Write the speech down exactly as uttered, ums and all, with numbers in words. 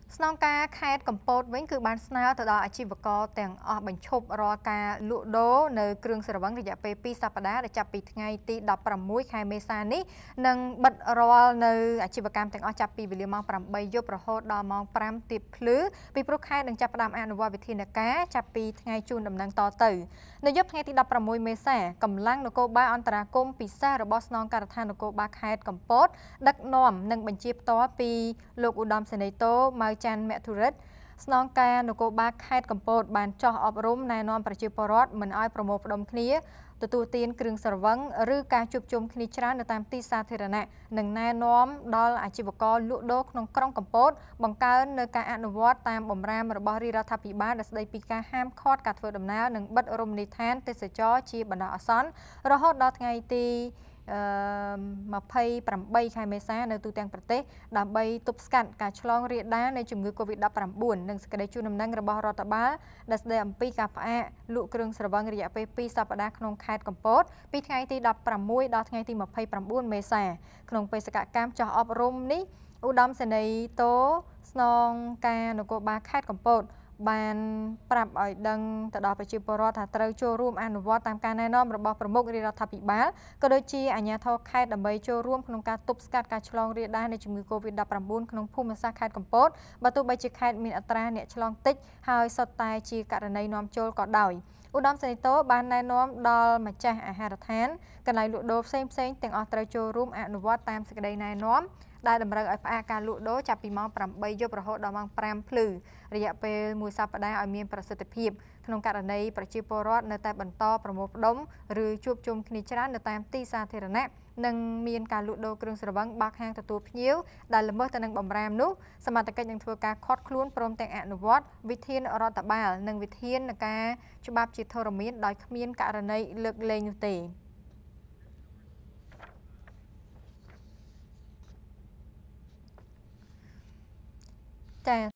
ស្នងការខេត្តកំពតវិញគឺបានស្នើទៅដល់អាជីវករទាំងអស់បញ្ឈប់រាល់ការលក់ដូរនៅគ្រឿងស្រវឹងរយៈពេលពីរសប្តាហ៍ដែលចាប់ពីថ្ងៃទីដប់ប្រាំមួយខែមេសានេះនិងបិទរាល់នៅអាជីវកម្មទាំងអស់ចាប់ពីវេលាម៉ោងប្រាំបីយប់រហូតដល់ម៉ោងប្រាំទៀបភ្លឺពីព្រោះខេត្តនឹងចាប់ផ្ដើមអនុវត្តវិធានការចាប់ពីថ្ងៃជូនដំណឹងតទៅនៅយប់ថ្ងៃទីដប់ប្រាំមួយមេសាកម្លាំងនគរបាលអន្តរាគមន៍ពិសេសរបស់ស្នងការដ្ឋាននគរបាលខេត្តកំពតដឹកនាំនិងបញ្ជាផ្ទាល់ពីលោកឧត្តមសេនីយ៍តូម៉ៅច័ន្ទមធុរិទ្ធស្នងការនគរបាលខេត្តកំពតបានចោះអប់រំណែនាំប្រជាពលរដ្ឋមិនឲ្យប្រមូលផ្ដុំគ្នាទទួលទានគ្រឿងស្រវឹងឬការជួបជុំគ្នាច្រើននៅតាមទីសាធារណៈនិងណែនាំដល់អាជីវករលក់ដូរក្នុងក្រុងកំពតបង្កើននៅការអនុវត្តតាមបំរាមរបស់រាជរដ្ឋាភិបាលដែលស្ដីពីការហាមឃាត់ការធ្វើដំណើរនិងបិទរមណីយដ្ឋានទេសចរជាបណ្ដោះអាសន្នរហូតដល់ថ្ងៃទីអឺម្ភៃប្រាំបីខែមេសានៅទូទាំងប្រទេសដើម្បីទប់ស្កាត់ការឆ្លងរាលដាលនៃជំងឺ កូវីដ ដប់ប្រាំបួន និងសេចក្តីជូនដំណឹងរបស់រដ្ឋបាលដែលស្តីអំពីការផ្អាកលក់គ្រឿងស្រវឹងរយៈពេលពីរសប្តាហ៍ក្នុងខេត្តកំពតពីថ្ងៃទីដប់ប្រាំមួយដល់ថ្ងៃទីម្ភៃប្រាំបួនមេសាក្នុងបេសកកម្មចោះអប់រំនេះឧត្តមសេនីយ៍តូស្នងការនគរបាលខេត្តកំពតបានប្រាប់ឲ្យដឹងទៅដល់ប្រជាពលរដ្ឋថាត្រូវចូលរួមអនុវត្តតាមការណែនាំរបស់ប្រមុខរាជរដ្ឋាភិបាលក៏ដូចជាអាជ្ញាធរខេត្តដើម្បីចូលរួមក្នុងការទប់ស្កាត់ការឆ្លងរាលដាលនៃជំងឺ កូវីដ ដប់ប្រាំបួន ក្នុងភូមិសាស្ត្រខេត្តកំពតបើទោះបីជាខេត្តមានអត្រាអ្នកឆ្លងតិចហើយសុទ្ធតែជាករណីនាំចូលក៏ដោយឧត្តមសេនីយ៍តូបានណែនាំដល់ម្ចាស់អាហារដ្ឋានកន្លែងលក់ដូរផ្សេងៗទាំងអស់ត្រូវចូលរួមអនុវត្តតាមសេចក្តីណែនាំដែលតម្រូវឲ្យផ្អាកការលក់ដូរចាប់ពីម៉ោងប្រាំបីយប់រហូតដល់ម៉ោងប្រាំភ្លឺរយៈពេលមួយសប្តាហ៍ឲ្យមានប្រសិទ្ធភាពក្នុងករណីប្រជាពលរដ្ឋនៅតែបន្តប្រមូលផ្ដុំឬជួបជុំគ្នាច្រើននៅតាមទីសាធារណៈនិងមានការលក់ដូរគ្រឿងស្រវឹងបើកហាងទទួលភ្ញៀវដែលល្មើសទៅនឹងបំរាមនោះសមត្ថកិច្ចនឹងធ្វើការឃាត់ខ្លួនព្រមទាំងអនុវត្តវិធានរដ្ឋបាលនិងវិធានការច្បាប់ជាធរមានដោយគ្មានករណីលើកលែងនោះទេចា៎